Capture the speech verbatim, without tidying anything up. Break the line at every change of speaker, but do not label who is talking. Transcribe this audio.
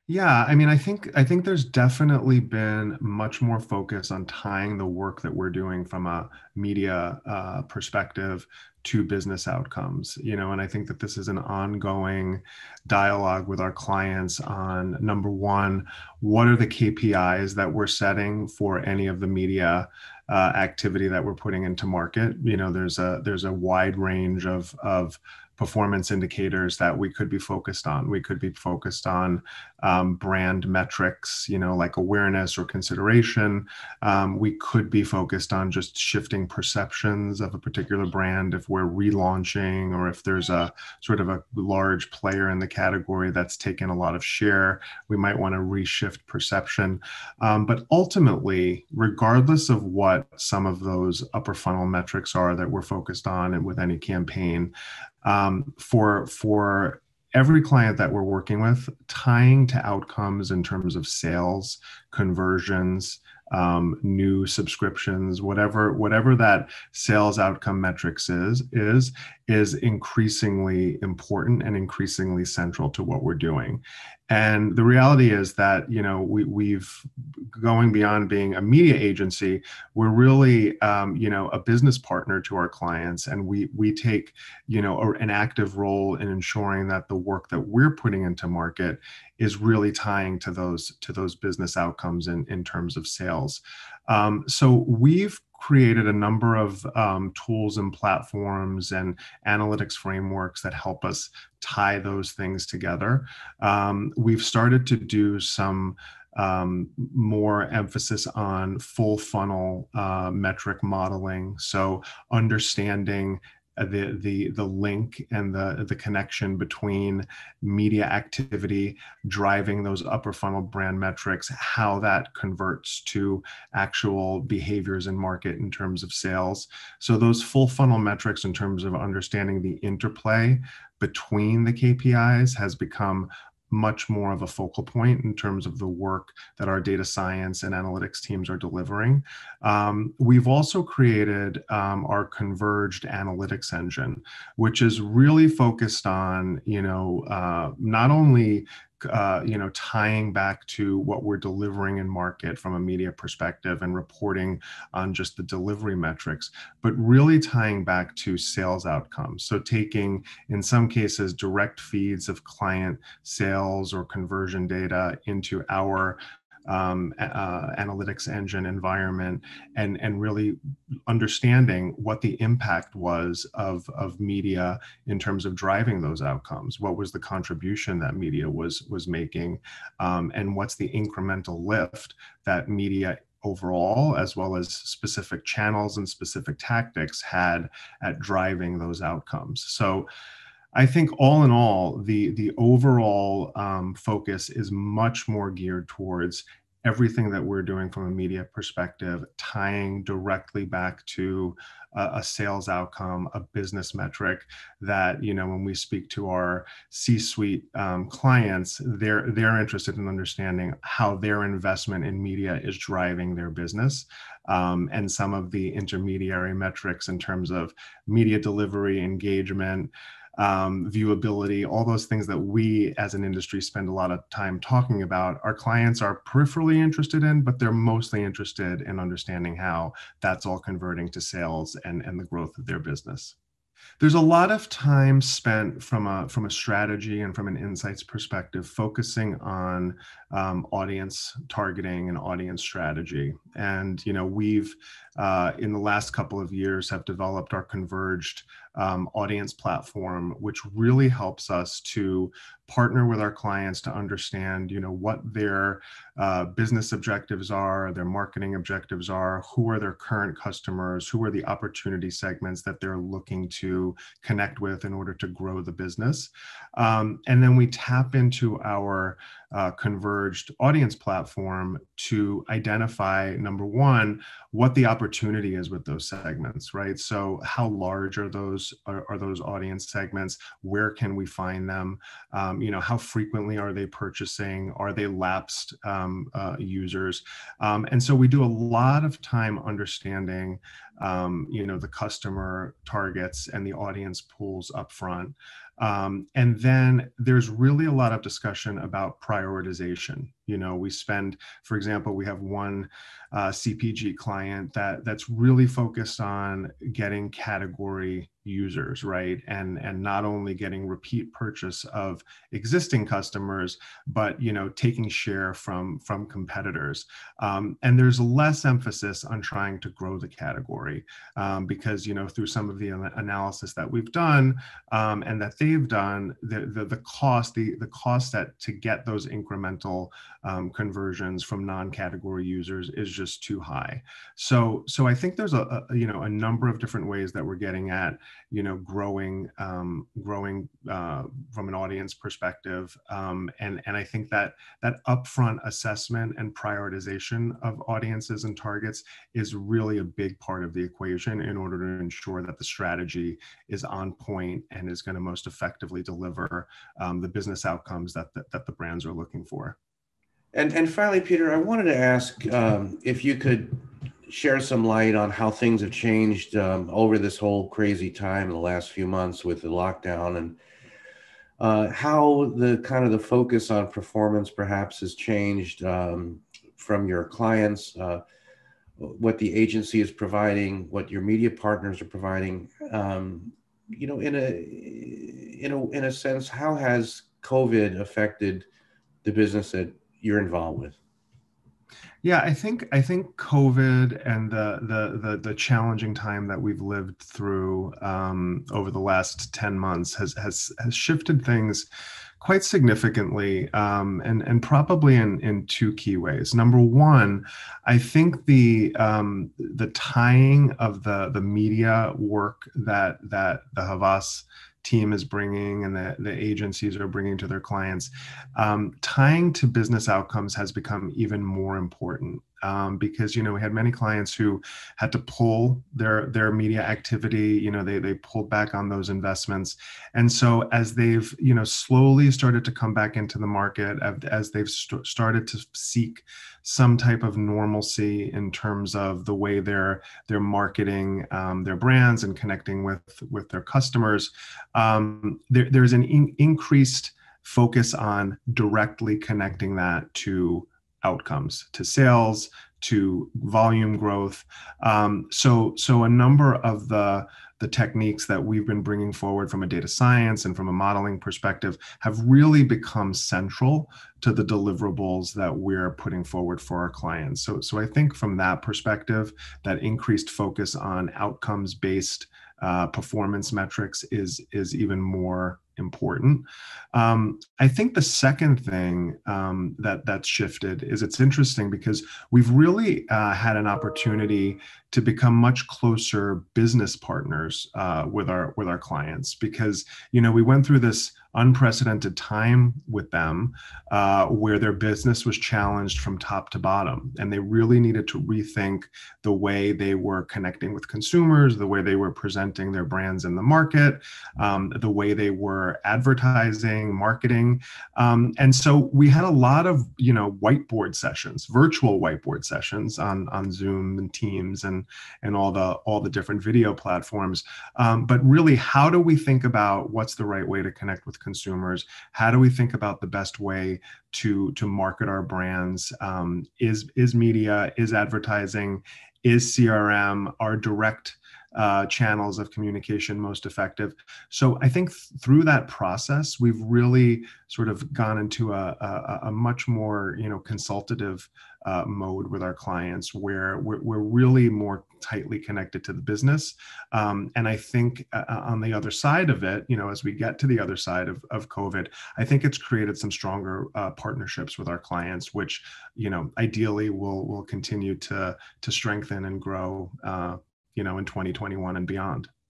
Yeah, I mean, I think I think there's definitely been much more focus on tying the work that we're doing from a media uh, perspective to business outcomes, you know, and I think that this is an ongoing dialogue with our clients on number one, what are the K P Is that we're setting for any of the media uh, activity that we're putting into market? You know, there's a there's a wide range of of performance indicators that we could be focused on. We could be focused on um, brand metrics, you know, like awareness or consideration. Um, we could be focused on just shifting perceptions of a particular brand if we're relaunching or if there's a sort of a large player in the category that's taken a lot of share. We might want to reshift perception. Um, but ultimately, regardless of what some of those upper funnel metrics are that we're focused on and with any campaign, um, for for every client that we're working with, tying to outcomes in terms of sales, conversions, um, new subscriptions, whatever whatever that sales outcome metrics is is is increasingly important and increasingly central to what we're doing. And the reality is that, you know, we, we've going beyond being a media agency, we're really, um, you know, a business partner to our clients, and we we take, you know, a, an active role in ensuring that the work that we're putting into market is really tying to those to those business outcomes in in terms of sales. Um, so we've created a number of um, tools and platforms and analytics frameworks that help us tie those things together. Um, we've started to do some um, more emphasis on full funnel uh, metric modeling. So understanding uh, the the the link and the the connection between media activity driving those upper funnel brand metrics, how that converts to actual behaviors in market in terms of sales. So those full funnel metrics in terms of understanding the interplay between the K P Is has become much more of a focal point in terms of the work that our data science and analytics teams are delivering. Um, we've also created um, our converged analytics engine, which is really focused on, you know, uh, not only uh, you know, tying back to what we're delivering in market from a media perspective and reporting on just the delivery metrics, but really tying back to sales outcomes. So taking, in some cases, direct feeds of client sales or conversion data into our um, uh, analytics engine environment, and and really understanding what the impact was of of media in terms of driving those outcomes. What was the contribution that media was was making, um, and what's the incremental lift that media overall, as well as specific channels and specific tactics, had at driving those outcomes. So I think all in all, the the overall um, focus is much more geared towards everything that we're doing from a media perspective, tying directly back to a, a sales outcome, a business metric that, you know, when we speak to our C-suite um, clients, they're they're interested in understanding how their investment in media is driving their business. Um, and some of the intermediary metrics in terms of media delivery, engagement, um, viewability, all those things that we as an industry spend a lot of time talking about, our clients are peripherally interested in, but they're mostly interested in understanding how that's all converting to sales and, and the growth of their business. There's a lot of time spent from a from a strategy and from an insights perspective focusing on um, audience targeting and audience strategy. And you know, we've uh, in the last couple of years have developed our converged um, audience platform, which really helps us to partner with our clients to understand, you know, what their uh, business objectives are, their marketing objectives are, who are their current customers, who are the opportunity segments that they're looking to connect with in order to grow the business. Um, and then we tap into our uh, converged audience platform to identify, number one, what the opportunity is with those segments, right? So how large are those are, are those audience segments? Where can we find them? Um, you know, how frequently are they purchasing? Are they lapsed um, uh, users? Um, and so we do a lot of time understanding, um, you know, the customer targets and the audience pools upfront. Um, and then there's really a lot of discussion about prioritization. You know, we spend, for example, we have one uh, C P G client that that's really focused on getting category users, right? And and not only getting repeat purchase of existing customers, but you know, taking share from from competitors. Um, and there's less emphasis on trying to grow the category um, because you know, through some of the analysis that we've done um, and that they've done, the the, the cost the the cost that to get those incremental um, conversions from non-category users is just too high. So so I think there's a, a you know, a number of different ways that we're getting at you know, growing um, growing uh, from an audience perspective, um, and and I think that that upfront assessment and prioritization of audiences and targets is really a big part of the equation in order to ensure that the strategy is on point and is going to most effectively deliver um, the business outcomes that, that that the brands are looking for.
And and finally, Peter, I wanted to ask um, if you could share some light on how things have changed um, over this whole crazy time in the last few months with the lockdown, and uh, how the kind of the focus on performance perhaps has changed um, from your clients, uh, what the agency is providing, what your media partners are providing. Um, you know, in a in a in a sense, how has COVID affected the business that you're involved with?
Yeah, I think I think COVID and the the the, the challenging time that we've lived through um, over the last ten months has has has shifted things quite significantly, um, and and probably in in two key ways. Number one, I think the um, the tying of the the media work that that the Havas team is bringing and the, the agencies are bringing to their clients, um, tying to business outcomes has become even more important. Um, because you know, we had many clients who had to pull their their media activity. You know, they they pulled back on those investments, and so as they've you know slowly started to come back into the market, as they've st- started to seek some type of normalcy in terms of the way they're they're marketing um, their brands and connecting with with their customers, um, there, there's an in- increased focus on directly connecting that to outcomes, to sales, to volume growth. Um, so, so a number of the the techniques that we've been bringing forward from a data science and from a modeling perspective have really become central to the deliverables that we're putting forward for our clients. So, so I think from that perspective, that increased focus on outcomes-based uh, performance metrics is is even more important. Um, I think the second thing um, that that's shifted is it's interesting because we've really uh, had an opportunity to become much closer business partners uh, with our with our clients, because you know we went through this unprecedented time with them uh, where their business was challenged from top to bottom, and they really needed to rethink the way they were connecting with consumers, the way they were presenting their brands in the market, um, the way they were advertising, marketing. Um, and so we had a lot of, you know, whiteboard sessions, virtual whiteboard sessions on, on Zoom and Teams and, and all the, all the different video platforms. Um, but really, how do we think about what's the right way to connect with consumers? How do we think about the best way to, to market our brands? Um, is, is media, is advertising, is C R M, our direct Uh, channels of communication most effective? So I think th- through that process, we've really sort of gone into a, a, a much more, you know, consultative uh, mode with our clients, where we're, we're really more tightly connected to the business. Um, and I think uh, on the other side of it, you know, as we get to the other side of, of COVID, I think it's created some stronger uh, partnerships with our clients, which, you know, ideally will will continue to to strengthen and grow Uh, you know, in twenty twenty-one and beyond.